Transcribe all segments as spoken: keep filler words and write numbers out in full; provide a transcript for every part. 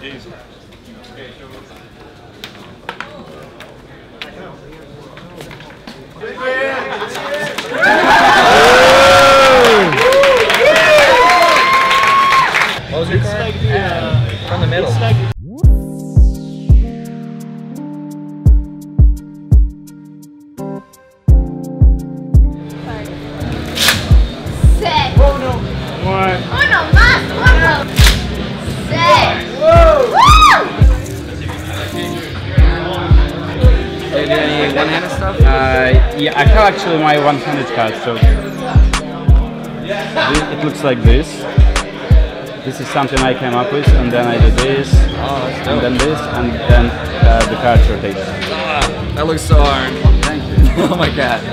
What was your card? Like the, uh, from the middle. Like Seis. Oh no. One. Uno más. Uno. Seis. Whoa. Woo! Do you do any one-handed stuff? Uh, yeah, I have actually my one-handed card, so it looks like this. This is something I came up with, and then I do this, Oh, that's dope. and then this, and then uh, the card rotates. Ah, that looks so hard. Thank you. Oh my god.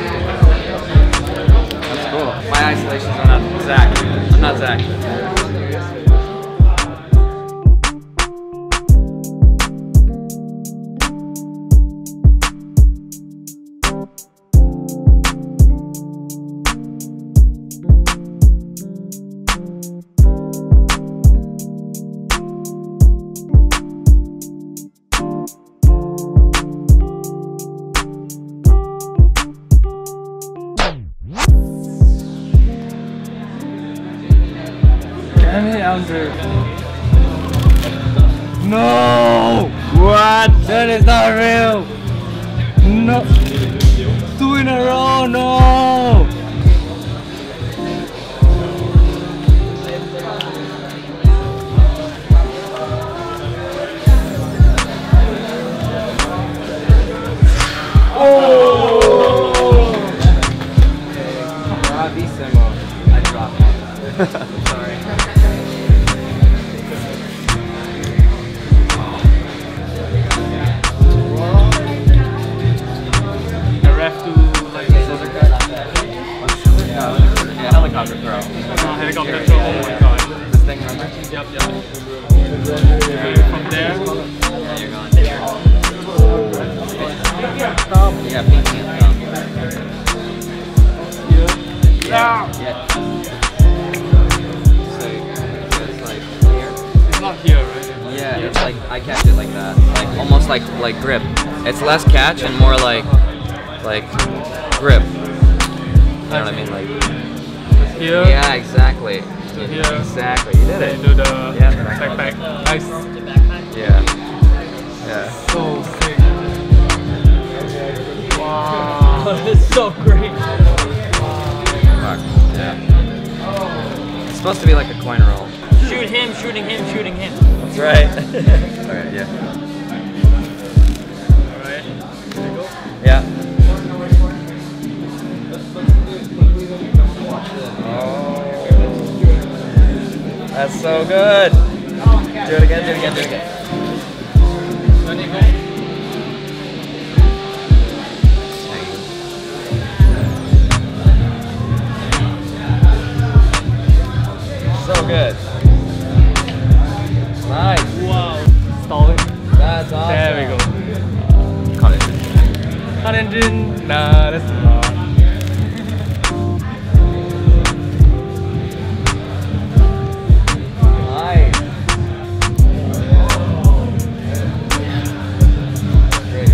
That's cool. My isolations are not Zach. I'm not Zach. Damn it, Andrew. No! What? That is not real! No. Two in a row, no! Oh! Bravissimo. I dropped one. Sorry. I ref to like scissor cut. Yeah, helicopter throw. Oh, helicopter throw. Oh my god. This thing, remember? Yep, yep. From there. Yeah, you're gone. Yeah, pinky and thumb. Yeah. Yeah. So it's like here. It's not here, right? Yeah, it's like I catch it like that, like almost like like grip. It's less catch and more like like grip. You know what I mean? Like Here. yeah, exactly. To here. Exactly. You did it. Do the Yeah. backpack. Nice. Yeah. Yeah. So sick. Wow. This is so great. Fuck. Yeah. It's supposed to be like a coin roll. Shoot him, shooting him, shooting him. That's right. Alright, yeah. Alright. There you go. Yeah. Oh. That's so good. Do it again, do it again, do it again. So good. Nice. Wow. Stall it. That's awesome. There we go. Cut it. Cut engine. Nah, that's not. Nice. Great.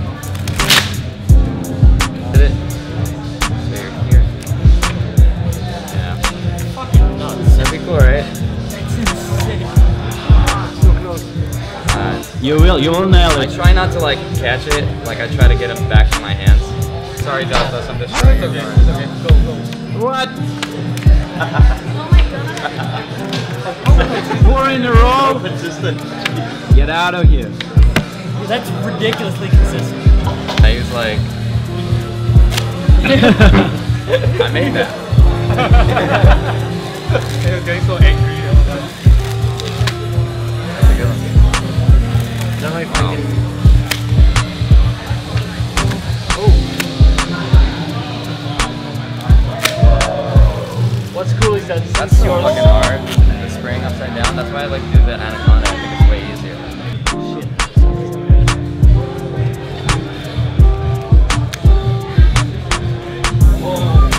Did it? So you're here. Yeah. Fucking nuts. That'd be cool, right? It's insane. So close. Uh, You will, you will nail I it. try not to like catch it, like I try to get it back to my hands. Sorry, Josh, I'm just trying to Okay, it's okay. Go, go. What? Oh my god. Four in a row? Get out of here. That's ridiculously consistent. He was like, I made that. He was getting so angry. That's a good one. Is that my freaking... What's cool is that this That's is so yours. fucking hard. The spring upside down. That's why I like to do the anaconda. I think it's way easier.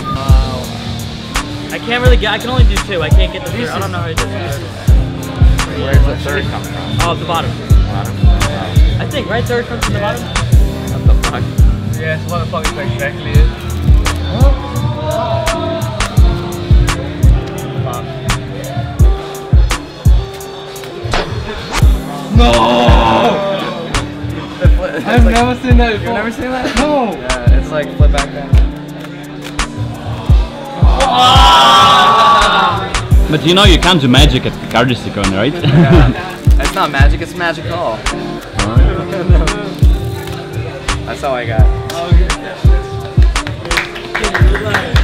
Wow. I can't really get. I can only do two. I can't get the third. I don't know how to do this. Where's the third come from? Oh, at the bottom. Bottom? I think, right? Third comes from the bottom? What the fuck? Yeah, it's what the fuck it exactly is. No! I've never seen that before. You've never seen that? No! Yeah, it's like flip back then. But you know you can't do magic at Cardisticon, right? Yeah. It's not magic, it's magical. That's all I got. Oh, yeah.